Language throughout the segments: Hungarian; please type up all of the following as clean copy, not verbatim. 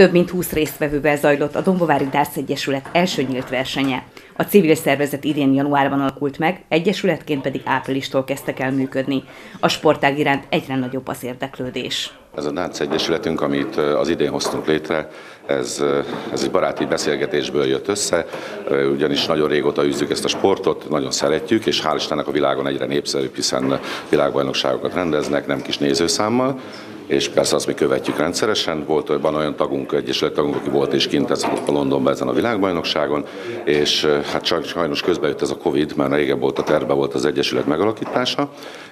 Több mint 20 résztvevővel zajlott a Dombovári Darts Egyesület első nyílt versenye. A civil szervezet idén januárban alakult meg, egyesületként pedig áprilistól kezdtek el működni. A sportág iránt egyre nagyobb az érdeklődés. Ez a Darts Egyesületünk, amit az idén hoztunk létre, ez egy baráti beszélgetésből jött össze, ugyanis nagyon régóta űzzük ezt a sportot, nagyon szeretjük, és hál' Istennek a világon egyre népszerűbb, hiszen világbajnokságokat rendeznek, nem kis nézőszámmal, és persze azt mi követjük rendszeresen. Van olyan tagunk, egyesület tagunk, aki volt és kint a Londonban ezen a világbajnokságon, és hát sajnos közben jött ez a Covid, mert régebb volt a tervben volt az egyesület megalakítása,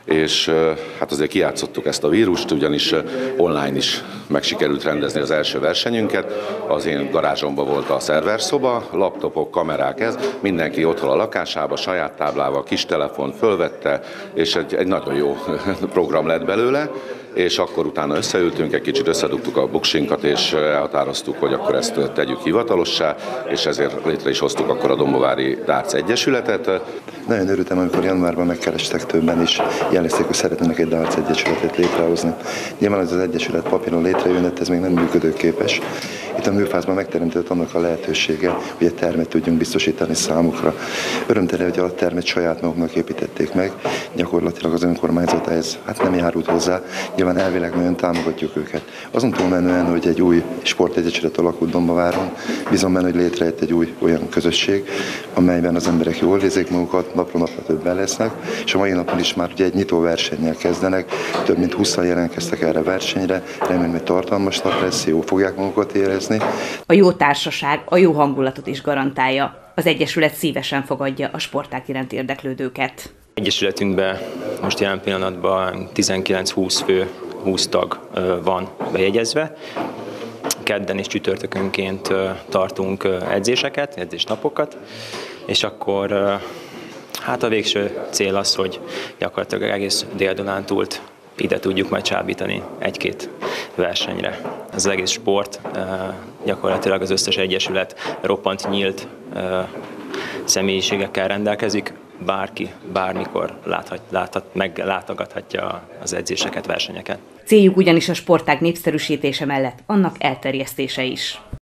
és hát azért kijátszottuk ezt a vírust, ugyanis online is meg sikerült rendezni az első versenyünket. Az én garázsomban volt a szerverszoba, laptopok, kamerák, mindenki otthon a lakásába, saját táblával, kis telefon fölvette, és egy nagyon jó program lett belőle. És akkor utána összeültünk, egy kicsit összedugtuk a buksinkat, és elhatároztuk, hogy akkor ezt tegyük hivatalossá, és ezért létre is hoztuk akkor a Dombovári Darts Egyesületet. Nagyon örültem, amikor januárban megkerestek többen, és jelezték, hogy szeretnének egy Darts Egyesületet létrehozni. Nyilván az egyesület papíron létrejön, ez még nem működőképes. Itt a műfázban megteremtődött annak a lehetősége, hogy egy termet tudjunk biztosítani számukra. Örömteli, hogy a termet saját maguknak építették meg, gyakorlatilag az önkormányzat ez nem járult hozzá, nyilván elvileg nagyon támogatjuk őket. Azon túlmenően, hogy egy új sportegyesület alakult Dombováron, bízom benne, hogy létrejött egy új olyan közösség, amelyben az emberek jól érzik magukat, napról napra többen lesznek, és a mai napon is már ugye egy nyitó versennyel kezdenek, több mint 20-an jelentkeztek erre a versenyre, remélem, hogy tartalmas nap lesz, jó fogják magukat érezni. A jó társaság a jó hangulatot is garantálja. Az egyesület szívesen fogadja a sportág iránt érdeklődőket. Egyesületünkben most jelen pillanatban 19-20 fő, 20 tag van bejegyezve. Kedden és csütörtökönként tartunk edzéseket, edzésnapokat, és akkor hát a végső cél az, hogy gyakorlatilag egész Dél-Dunántúlt ide tudjuk majd csábítani egy-két versenyre. Az egész sport, gyakorlatilag az összes egyesület roppant nyílt személyiségekkel rendelkezik. Bárki, bármikor meglátogathatja az edzéseket, versenyeket. Céljuk ugyanis a sportág népszerűsítése mellett annak elterjesztése is.